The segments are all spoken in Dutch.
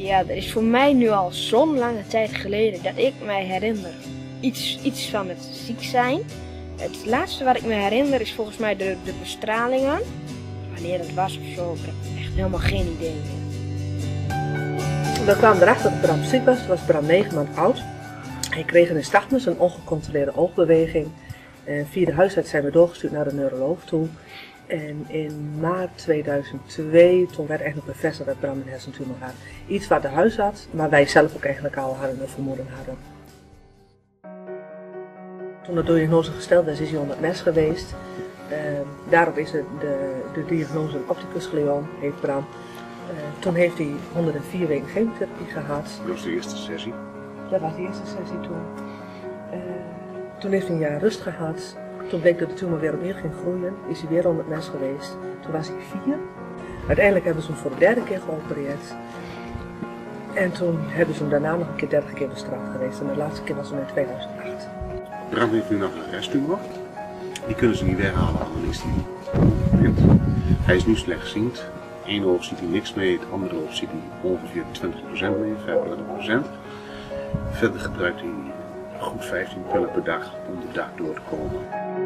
Ja, er is voor mij nu al zo'n lange tijd geleden dat ik mij herinner iets van het ziek zijn. Het laatste wat ik me herinner is volgens mij de bestralingen. Wanneer het was of zo, ik heb echt helemaal geen idee meer. We kwamen erachter dat Bram ziek was. Toen was Bram 9 maanden oud. Hij kreeg een nystagmus, een ongecontroleerde oogbeweging. En via de huisarts zijn we doorgestuurd naar de neuroloog toe. En in maart 2002, toen werd eigenlijk bevestigd dat Bram een hersentumor had. Iets wat de huisarts, maar wij zelf ook eigenlijk al hadden een vermoeden hadden. Toen de diagnose gesteld is, is hij onder het mes geweest. Daarop is de diagnose een opticus gliom, heeft Bram. Toen heeft hij 104 weken chemotherapie gehad. Dat was de eerste sessie? Dat was de eerste sessie toen. Toen heeft hij een jaar rust gehad. Toen bleek dat de tumor weer opnieuw ging groeien. Is hij weer onder het mes geweest. Toen was hij 4. Uiteindelijk hebben ze hem voor de 3e keer geopereerd. En toen hebben ze hem daarna nog een keer 30 keer bestraald geweest. En de laatste keer was hem in 2008. Bram heeft nu nog een resttumor. Die kunnen ze niet weghalen, dan is hij blind. Hij is nu slechtziend. Eén oog ziet hij niks mee, het andere oog ziet hij ongeveer 20% mee, 25%. Verder gebruikt hij goed 15 pillen per dag om de dag door te komen.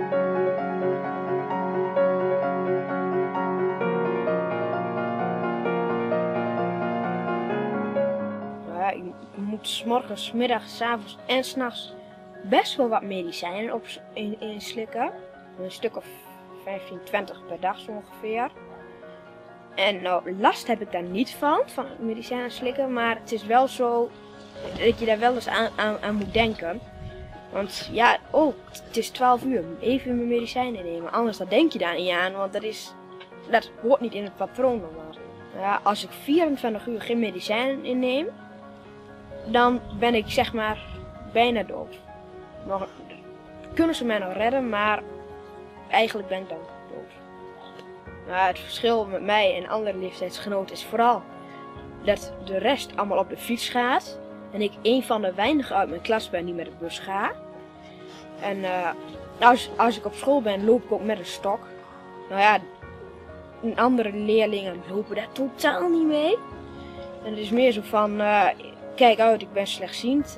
Ja, je moet 's morgens, 's middags, 's avonds en 's nachts best wel wat medicijnen in slikken. Een stuk of 15, 20 per dag zo ongeveer. En nou, last heb ik daar niet van medicijnen slikken, maar het is wel zo dat je daar wel eens aan moet denken. Want ja, het is 12 uur, even mijn medicijnen nemen, anders dan denk je daar niet aan, want dat hoort niet in het patroon normaal. Ja, als ik 24 uur geen medicijnen inneem, dan ben ik zeg maar bijna dood. Kunnen ze mij nog redden, maar eigenlijk ben ik dan dood. Maar het verschil met mij en andere leeftijdsgenoten is vooral dat de rest allemaal op de fiets gaat. En ik een van de weinigen uit mijn klas ben die met de bus gaat. En als ik op school ben, loop ik ook met een stok. Nou ja, andere leerlingen lopen daar totaal niet mee. En het is meer zo van, kijk uit, ik ben slechtziend.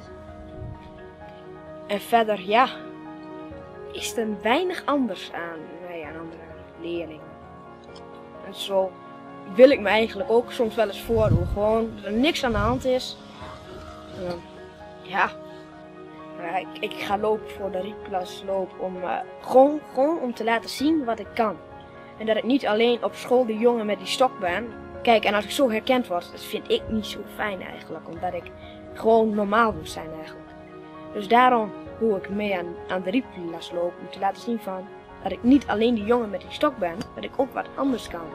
En verder, ja, is er weinig anders aan mij en andere leerlingen. En zo wil ik me eigenlijk ook soms wel eens voordoen. Gewoon dat er niks aan de hand is. Ik ga lopen voor de rietplasloop om gewoon om te laten zien wat ik kan. En dat ik niet alleen op school de jongen met die stok ben. Kijk, en als ik zo herkend word, dat vind ik niet zo fijn eigenlijk. Omdat ik gewoon normaal moet zijn eigenlijk. Dus daarom doe ik mee aan de rietplasloop om te laten zien van dat ik niet alleen die jongen met die stok ben, dat ik ook wat anders kan.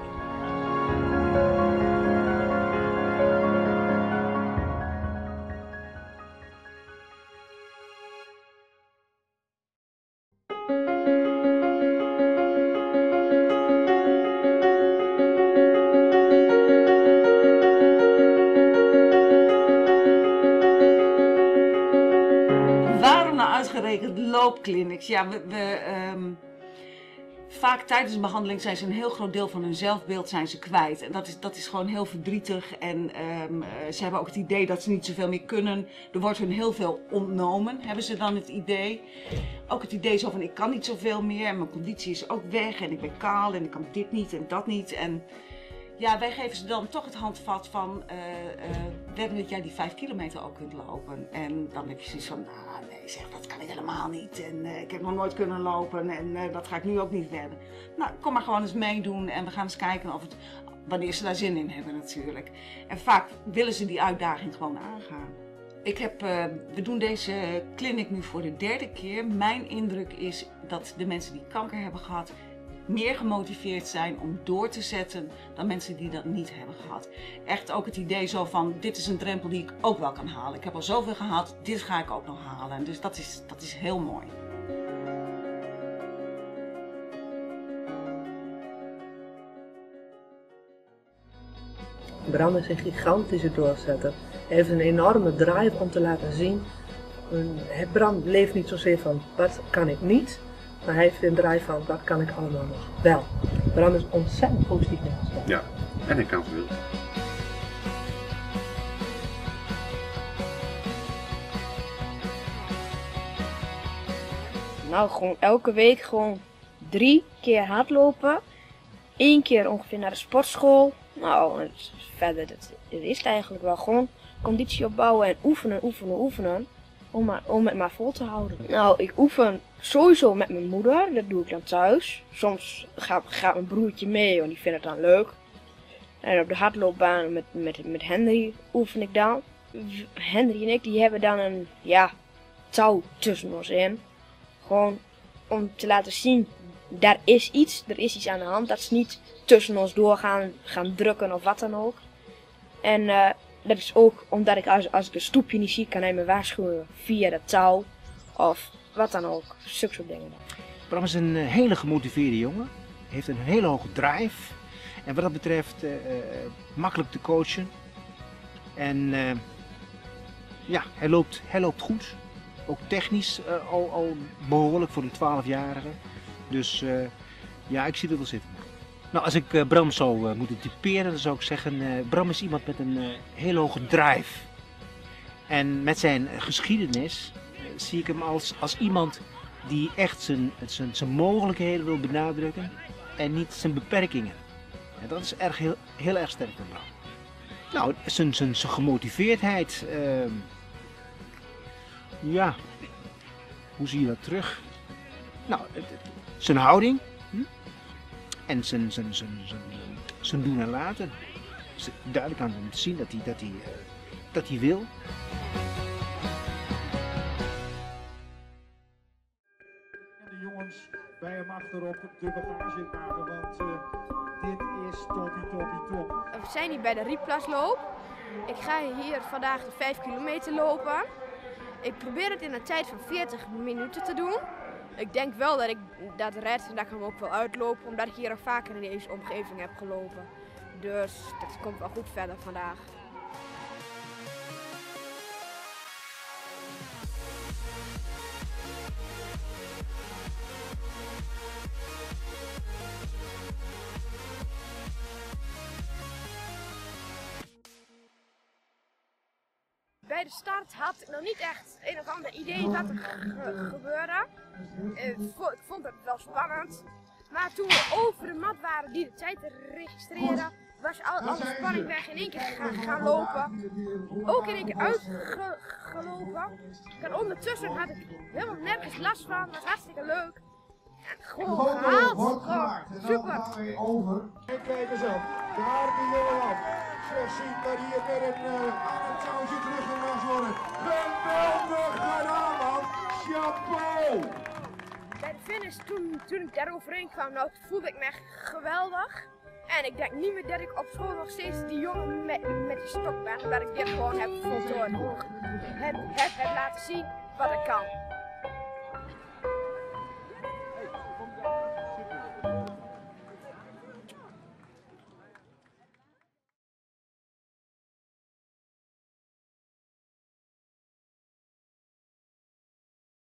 Waarom nou uitgerekend loopclinics? Ja, vaak tijdens een behandeling zijn ze een heel groot deel van hun zelfbeeld zijn ze kwijt. En dat is gewoon heel verdrietig. En ze hebben ook het idee dat ze niet zoveel meer kunnen. Er wordt hun heel veel ontnomen, hebben ze dan het idee. Ook het idee zo van ik kan niet zoveel meer en mijn conditie is ook weg en ik ben kaal en ik kan dit niet en dat niet. En ja, wij geven ze dan toch het handvat van we hebben dat jij die 5 kilometer ook kunt lopen. En dan heb je zoiets van, nee zeg, dat kan ik helemaal niet. En ik heb nog nooit kunnen lopen en dat ga ik nu ook niet redden. Nou, kom maar gewoon eens meedoen en we gaan eens kijken of wanneer ze daar zin in hebben natuurlijk. En vaak willen ze die uitdaging gewoon aangaan. We doen deze clinic nu voor de 3e keer. Mijn indruk is dat de mensen die kanker hebben gehad meer gemotiveerd zijn om door te zetten dan mensen die dat niet hebben gehad. Echt ook het idee zo van, dit is een drempel die ik ook wel kan halen. Ik heb al zoveel gehad, dit ga ik ook nog halen. Dus dat is heel mooi. Bram is een gigantische doorzetter. Hij heeft een enorme drive om te laten zien. Bram leeft niet zozeer van wat kan ik niet, maar hij heeft een drive van wat kan ik allemaal nog wel. Bram is ontzettend positief ingesteld. Ja, en hij kan veel. Nou, gewoon elke week gewoon 3 keer hardlopen. 1 keer ongeveer naar de sportschool. Nou, verder, dat is het eigenlijk wel. Gewoon conditie opbouwen en oefenen. Om het maar vol te houden. Nou, ik oefen sowieso met mijn moeder. Dat doe ik dan thuis. Soms gaat mijn broertje mee, want die vindt het dan leuk. En op de hardloopbaan met Henry oefen ik dan. Henry en ik die hebben dan een touw tussen ons in. Gewoon om te laten zien, er is iets aan de hand. Dat ze niet tussen ons door gaan drukken of wat dan ook. En dat is ook omdat ik als ik een stoepje niet zie, kan hij me waarschuwen via dat touw of wat dan ook. Zulke soort dingen. Bram is een hele gemotiveerde jongen. Heeft een hele hoge drive. En wat dat betreft makkelijk te coachen. En hij loopt goed. Ook technisch al behoorlijk voor een 12-jarige. Dus ik zie het wel zitten. Nou, als ik Bram zou moeten typeren, dan zou ik zeggen, Bram is iemand met een hele hoge drive. En met zijn geschiedenis zie ik hem als iemand die echt zijn mogelijkheden wil benadrukken en niet zijn beperkingen. En dat is heel erg sterk van Bram. Nou, zijn gemotiveerdheid, hoe zie je dat terug? Nou, zijn houding en zijn doen en laten. Duidelijk aan hem te zien dat hij wil. De jongens bij hem achterop de bagagewagen, want dit is toppie. We zijn hier bij de Rieplasloop. Ik ga hier vandaag de 5 kilometer lopen. Ik probeer het in een tijd van 40 minuten te doen. Ik denk wel dat ik dat red en dat ik hem ook wel uitlopen, omdat ik hier al vaker in deze omgeving heb gelopen. Dus dat komt wel goed verder vandaag. Bij de start had ik nog niet echt een of ander idee wat er gebeurde. Ik vond het wel spannend. Maar toen we over de mat waren die de tijd registreren, was alle spanning weg in één keer gaan lopen. Ook in één keer uitgelopen. En ondertussen had ik helemaal nergens last van. Dat was hartstikke leuk. En gewoon gehaald. Super. En kijk eens op, daar die jongen op. Zo ziet dat hier weer aan het touwtje teruggebracht worden. Geweldig gedaan, man. Chapeau. Bij de finish, toen ik daar overheen kwam, voelde ik me echt geweldig. En ik denk niet meer dat ik op school nog steeds die jongen met die stok ben. Dat ik dit gewoon heb voltooid. Heb laten zien wat ik kan.